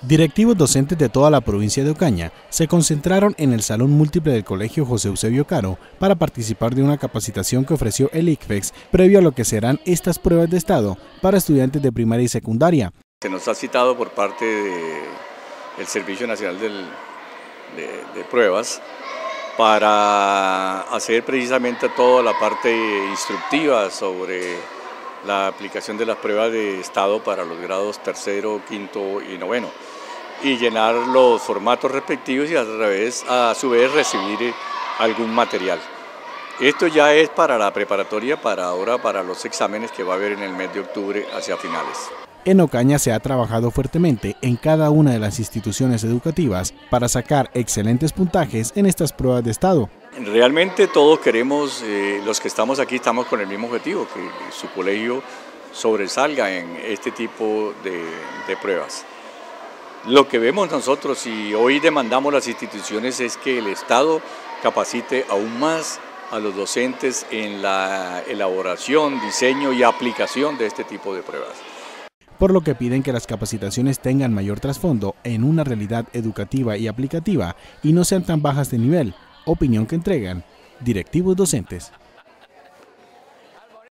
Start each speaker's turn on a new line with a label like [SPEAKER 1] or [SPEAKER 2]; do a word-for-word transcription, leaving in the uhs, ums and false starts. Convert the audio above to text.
[SPEAKER 1] Directivos docentes de toda la provincia de Ocaña se concentraron en el Salón Múltiple del Colegio José Eusebio Caro para participar de una capacitación que ofreció el I C F E X previo a lo que serán estas pruebas de estado para estudiantes de primaria y secundaria.
[SPEAKER 2] Se nos ha citado por parte del Servicio Nacional del, de, de Pruebas para hacer precisamente toda la parte instructiva sobre la aplicación de las pruebas de estado para los grados tercero, quinto y noveno, y llenar los formatos respectivos y a, través, a su vez recibir algún material. Esto ya es para la preparatoria, para ahora para los exámenes que va a haber en el mes de octubre hacia finales.
[SPEAKER 1] En Ocaña se ha trabajado fuertemente en cada una de las instituciones educativas para sacar excelentes puntajes en estas pruebas de estado.
[SPEAKER 2] Realmente todos queremos, eh, los que estamos aquí estamos con el mismo objetivo, que su colegio sobresalga en este tipo de, de pruebas. Lo que vemos nosotros y hoy demandamos las instituciones es que el Estado capacite aún más a los docentes en la elaboración, diseño y aplicación de este tipo de pruebas.
[SPEAKER 1] Por lo que piden que las capacitaciones tengan mayor trasfondo en una realidad educativa y aplicativa y no sean tan bajas de nivel, opinión que entregan directivos docentes.